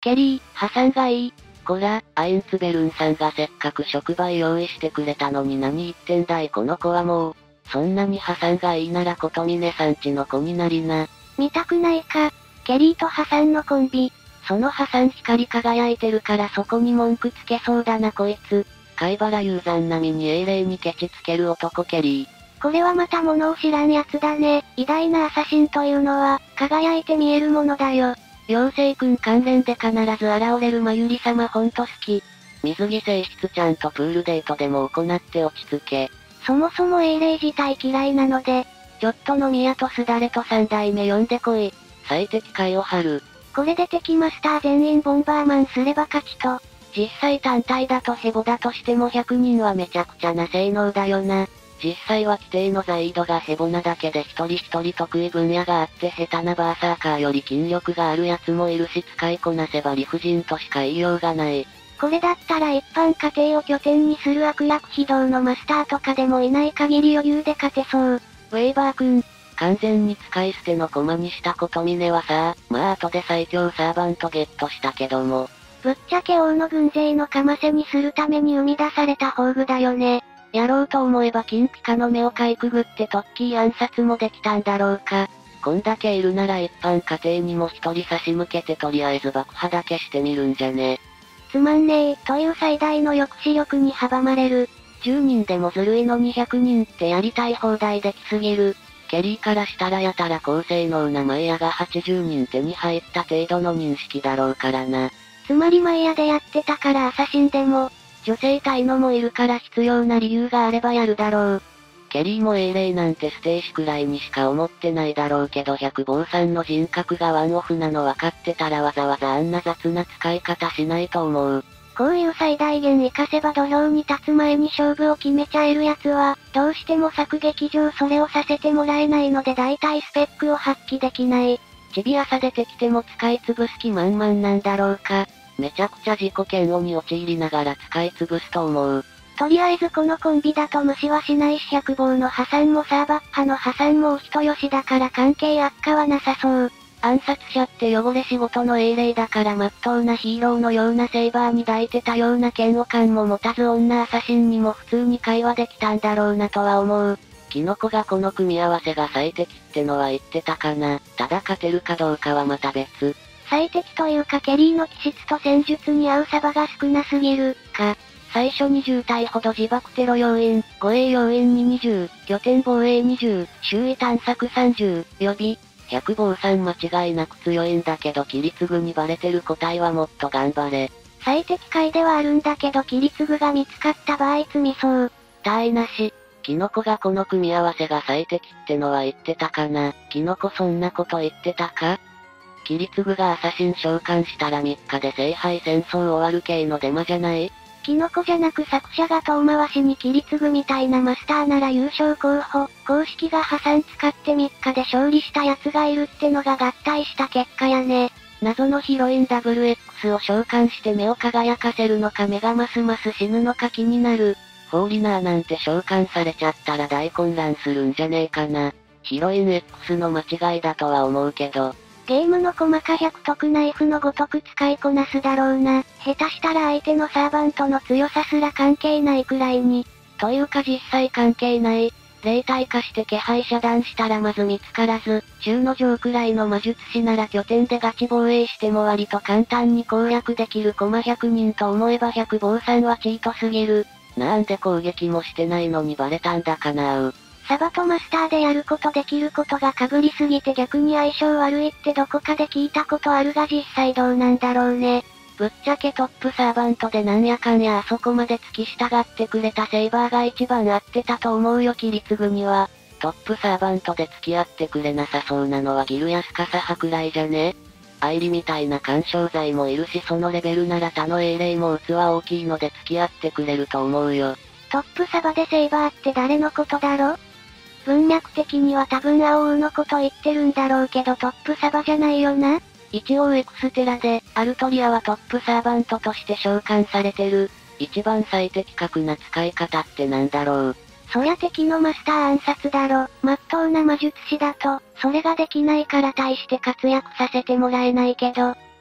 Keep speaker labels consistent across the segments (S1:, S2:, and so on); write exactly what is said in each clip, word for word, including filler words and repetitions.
S1: ケリー、破産がいい。こら、アインツベルンさんがせっかく触媒用意してくれたのに何言ってんだいこの子はもう。そんなに破産がいいなら琴峰さんちの子になりな。
S2: 見たくないか。ケリーと破産のコンビ。
S1: その破産光り輝いてるからそこに文句つけそうだなこいつ。貝原雄山並みに英霊にケチつける男ケリー。
S2: これはまた物を知らんやつだね。偉大なアサシンというのは、輝いて見えるものだよ。
S1: 妖精くん関連で必ず現れるまゆり様ほんと好き。水着性質ちゃんとプールデートでも行って落ち着け。
S2: そもそも英霊自体嫌いなので、
S1: ちょっと飲み屋とすだれと三代目呼んでこい。最適解を張る。
S2: これで敵マスター全員ボンバーマンすれば勝ちと。
S1: 実際単体だとヘボだとしてもひゃくにんはめちゃくちゃな性能だよな。実際は規定のザイードがヘボなだけで一人一人得意分野があって下手なバーサーカーより筋力があるやつもいるし使いこなせば理不尽としか言いようがない。
S2: これだったら一般家庭を拠点にする悪役非道のマスターとかでもいない限り余裕で勝てそう。
S1: ウェイバーくん、完全に使い捨ての駒にした琴峰はさ、まあ後で最強サーバントゲットしたけども。
S2: ぶっちゃけ王の軍勢のかませにするために生み出された宝具だよね。
S1: やろうと思えば金ピカの目をかいくぐってトッキー暗殺もできたんだろうか。こんだけいるなら一般家庭にも一人差し向けてとりあえず爆破だけしてみるんじゃね。
S2: つまんねえ、という最大の抑止力に阻まれる。
S1: じゅうにんでもずるいのにひゃくにんってやりたい放題できすぎる。ケリーからしたらやたら高性能なマイヤがはちじゅうにん手に入った程度の認識だろうからな。
S2: つまりマイヤでやってたからアサシンでも、
S1: 女性隊のもいるから必要な理由があればやるだろう。ケリーも英霊なんてステージくらいにしか思ってないだろうけど百坊さんの人格がワンオフなの分かってたらわざわざあんな雑な使い方しないと思う。
S2: こういう最大限活かせば土俵に立つ前に勝負を決めちゃえるやつは、どうしても作劇上それをさせてもらえないので大体スペックを発揮できない。
S1: チビ朝出てきても使い潰す気満々なんだろうか。めちゃくちゃ自己嫌悪に陥りながら使い潰すと思う。
S2: とりあえずこのコンビだと無視はしないし百坊の破産もサーバッハの破産もお人よしだから関係悪化はなさそう。
S1: 暗殺者って汚れ仕事の英霊だから真っ当なヒーローのようなセイバーに抱いてたような嫌悪感も持たず女アサシンにも普通に会話できたんだろうなとは思う。キノコがこの組み合わせが最適ってのは言ってたかな。ただ勝てるかどうかはまた別。
S2: 最適というかケリーの気質と戦術に合うサバが少なすぎる、か。
S1: 最初にじゅう体ほど自爆テロ要員、護衛要員ににじゅう、拠点防衛にじゅう、周囲探索さんじゅう、予備。百坊さん間違いなく強いんだけどキリツグにバレてる個体はもっと頑張れ。
S2: 最適解ではあるんだけどキリツグが見つかった場合積みそう。
S1: 大なし。キノコがこの組み合わせが最適ってのは言ってたかな。キノコそんなこと言ってたか？キリツグがアサシン召喚したらみっかで聖杯戦争終わる系のデマじゃない？
S2: キノコじゃなく作者が遠回しにキリツグみたいなマスターなら優勝候補、公式が破産使ってみっかで勝利したやつがいるってのが合体した結果やね。
S1: 謎のヒロイン ダブリューエックス を召喚して目を輝かせるのか目がますます死ぬのか気になる。フォーリナーなんて召喚されちゃったら大混乱するんじゃねえかな。ヒロイン X の間違いだとは思うけど。
S2: ゲームの細か百得ナイフのごとく使いこなすだろうな。下手したら相手のサーバントの強さすら関係ないくらいに。
S1: というか実際関係ない。霊体化して気配遮断したらまず見つからず、中の上くらいの魔術師なら拠点でガチ防衛しても割と簡単に攻略できる駒ひゃくにんと思えば百坊さんはチートすぎる。なんで攻撃もしてないのにバレたんだかなう。
S2: サバとマスターでやることできることが被りすぎて逆に相性悪いってどこかで聞いたことあるが実際どうなんだろうね。
S1: ぶっちゃけトップサーバントでなんやかんやあそこまで付き従ってくれたセイバーが一番合ってたと思うよキリツグには。トップサーバントで付き合ってくれなさそうなのはギルやスカサハくらいじゃね？アイリみたいな干渉剤もいるしそのレベルなら他の英霊も器大きいので付き合ってくれると思うよ。
S2: トップサバでセイバーって誰のことだろ？文脈的には多分青王のこと言ってるんだろうけどトップサバじゃないよな。
S1: 一応エクステラで、アルトリアはトップサーバントとして召喚されてる。一番最適確な使い方ってなんだろう。
S2: そりゃ敵のマスター暗殺だろ。真っ当な魔術師だと、それができないから大して活躍させてもらえないけど。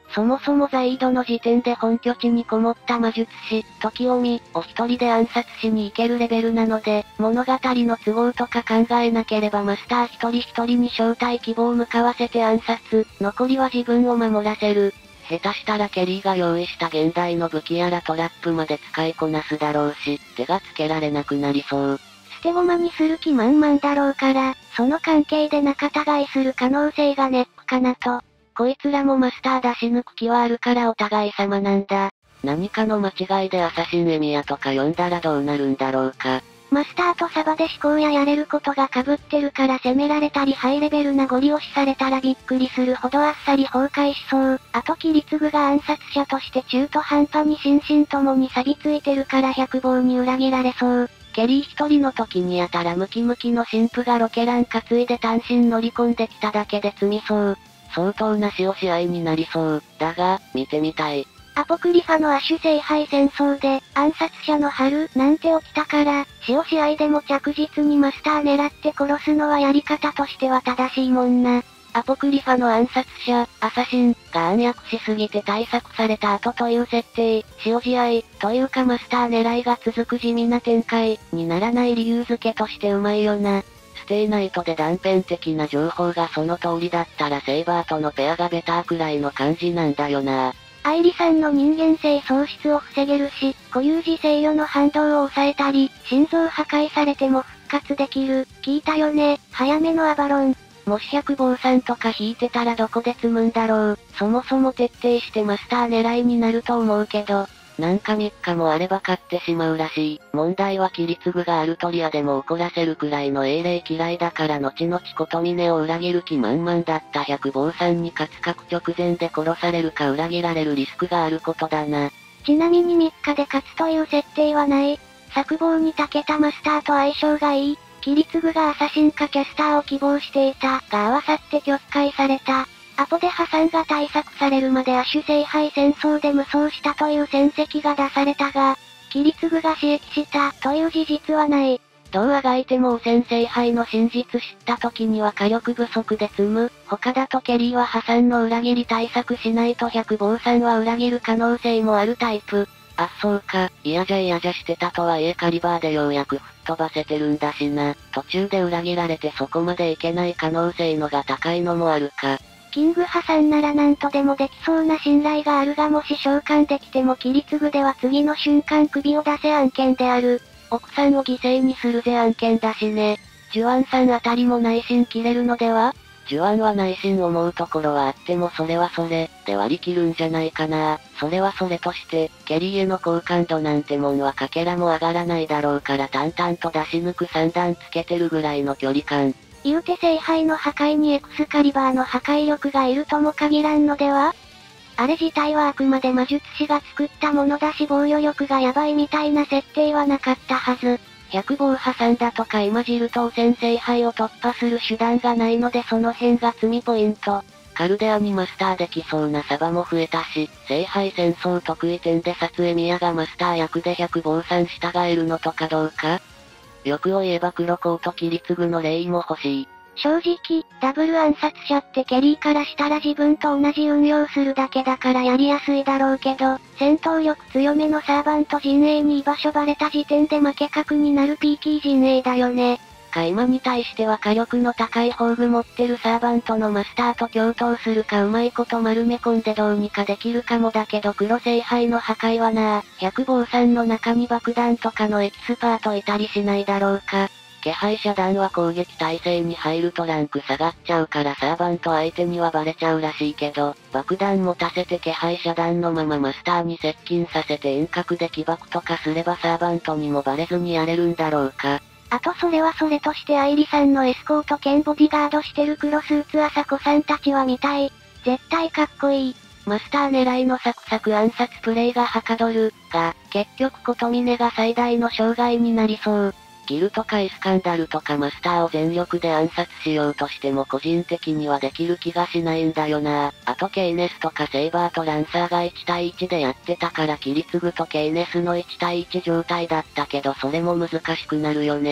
S1: そもそもザイードの時点で本拠地にこもった魔術師、時臣を一人で暗殺しに行けるレベルなので、物語の都合とか考えなければマスター一人一人に招待希望を向かわせて暗殺、残りは自分を守らせる。下手したらケリーが用意した現代の武器やらトラップまで使いこなすだろうし、手がつけられなくなりそう。
S2: 捨て駒にする気満々だろうから、その関係で仲違いする可能性がネックかなと。
S1: こいつらもマスター出し抜く気はあるからお互い様なんだ。何かの間違いでアサシンエミヤとか呼んだらどうなるんだろうか。
S2: マスターとサバで思考ややれることが被ってるから攻められたりハイレベルなゴリ押しされたらびっくりするほどあっさり崩壊しそう。あとキリツグが暗殺者として中途半端に心身ともに錆びついてるから百望に裏切られそう。
S1: ケリー一人の時にやたらムキムキの神父がロケラン担いで単身乗り込んできただけで積みそう。相当な塩試合になりそう。だが、見てみたい。
S2: アポクリファの亜種聖杯戦争で、暗殺者の春なんて起きたから、塩試合でも着実にマスター狙って殺すのはやり方としては正しいもんな。
S1: アポクリファの暗殺者、アサシン、が暗躍しすぎて対策された後という設定、塩試合、というかマスター狙いが続く地味な展開、にならない理由付けとしてうまいよな。ステイナイトで断片的な情報がその通りだったらセイバーとのペアがベターくらいの感じなんだよな。
S2: 愛理さんの人間性喪失を防げるし、固有時制御の反動を抑えたり、心臓破壊されても復活できる。聞いたよね、早めのアバロン。
S1: もし百坊さんとか引いてたらどこで積むんだろう。そもそも徹底してマスター狙いになると思うけど、なんかみっかもあれば買ってしまうらしい。問題はキリツグがアルトリアでも怒らせるくらいの英霊嫌いだから後々琴峰を裏切る気満々だった百坊さんに勝つ確直前で殺されるか裏切られるリスクがあることだな。
S2: ちなみにみっかで勝つという設定はない。作望に長けたマスターと相性がいい。キリツグがアサシンかキャスターを希望していたが合わさって拒否解された。アポで破産が対策されるまで亜種聖杯戦争で無双したという戦績が出されたが、キリツグが刺激したという事実はない。
S1: どうあがいても汚染聖杯の真実知った時には火力不足で積む。他だとケリーは破産の裏切り対策しないと百坊さんは裏切る可能性もあるタイプ。あ、そうか、嫌じゃ嫌じゃしてたとはいえカリバーでようやく吹っ飛ばせてるんだしな。途中で裏切られてそこまでいけない可能性のが高いのもあるか。
S2: キング破産ならなんとでもできそうな信頼があるがもし召喚できてもキリツグでは次の瞬間首を出せ案件である。
S1: 奥さんを犠牲にするぜ案件だしね。ジュアンさんあたりも内心切れるのでは？ジュアンは内心思うところはあってもそれはそれ、で割り切るんじゃないかな。それはそれとして、ケリーへの好感度なんてもんはかけらも上がらないだろうから淡々と出し抜く三段つけてるぐらいの距離感。
S2: 言うて聖杯の破壊にエクスカリバーの破壊力がいるとも限らんのでは？あれ自体はあくまで魔術師が作ったものだし防御力がヤバいみたいな設定はなかったはず。
S1: 百坊破産だとか今汁と汚染聖杯を突破する手段がないのでその辺が積みポイント。カルデアにマスターできそうなサバも増えたし、聖杯戦争得意点でサツエミヤがマスター役で百坊さん従えるのとかどうか？欲を言えば黒コートキリツグの霊も欲しい。
S2: 正直、ダブル暗殺者ってケリーからしたら自分と同じ運用するだけだからやりやすいだろうけど、戦闘力強めのサーバント陣営に居場所バレた時点で負け確になるピーキー陣営だよね。
S1: カイマに対しては火力の高い宝具持ってるサーバントのマスターと共闘するかうまいこと丸め込んでどうにかできるかもだけど黒聖杯の破壊はなぁ、百坊さんの中に爆弾とかのエキスパートいたりしないだろうか。気配遮断は攻撃態勢に入るとランク下がっちゃうからサーバント相手にはバレちゃうらしいけど、爆弾持たせて気配遮断のままマスターに接近させて遠隔で起爆とかすればサーバントにもバレずにやれるんだろうか。
S2: あとそれはそれとして愛理さんのエスコート兼ボディガードしてる黒スーツ朝子さんたちは見たい。絶対かっこいい。
S1: マスター狙いのサクサク暗殺プレイがはかどる、が、結局琴峰が最大の障害になりそう。ギルとかイスカンダルとかマスターを全力で暗殺しようとしても個人的にはできる気がしないんだよな。あとケイネスとかセイバーとランサーがいち対いちでやってたからキリツグとケイネスのいち対いち状態だったけどそれも難しくなるよね。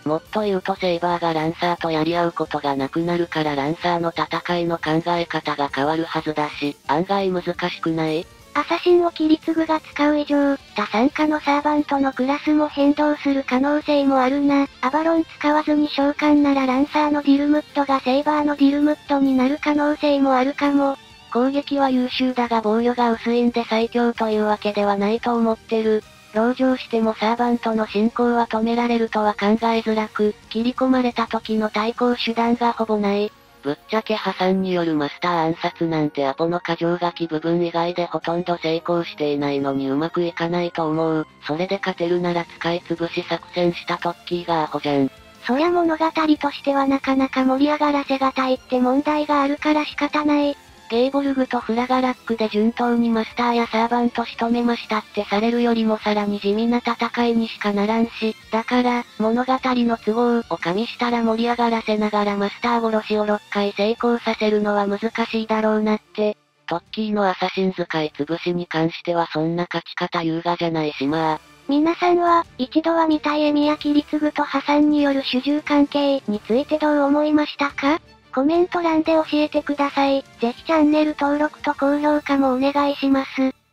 S1: もっと言うとセイバーがランサーとやり合うことがなくなるからランサーの戦いの考え方が変わるはずだし、案外難しくない？
S2: アサシンをキリツグが使う以上、他参加のサーバントのクラスも変動する可能性もあるな。アバロン使わずに召喚ならランサーのディルムッドがセイバーのディルムッドになる可能性もあるかも。
S1: 攻撃は優秀だが防御が薄いんで最強というわけではないと思ってる。籠城してもサーバントの進行は止められるとは考えづらく、切り込まれた時の対抗手段がほぼない。ぶっちゃけ破産によるマスター暗殺なんてアポの過剰書き部分以外でほとんど成功していないのにうまくいかないと思う。それで勝てるなら使い潰し作戦したトッキーがアホじゃん。
S2: そりゃ物語としてはなかなか盛り上がらせがたいって問題があるから仕方ない。
S1: ゲイボルグとフラガラックで順当にマスターやサーバント仕留めましたってされるよりもさらに地味な戦いにしかならんし、だから、物語の都合を加味したら盛り上がらせながらマスター殺しをろっかい成功させるのは難しいだろうなって。トッキーのアサシン使い潰しに関してはそんな勝ち方優雅じゃないしまあ。
S2: 皆さんは、一度は見たいエミやキリツグと破産による主従関係についてどう思いましたか？コメント欄で教えてください。ぜひチャンネル登録と高評価もお願いします。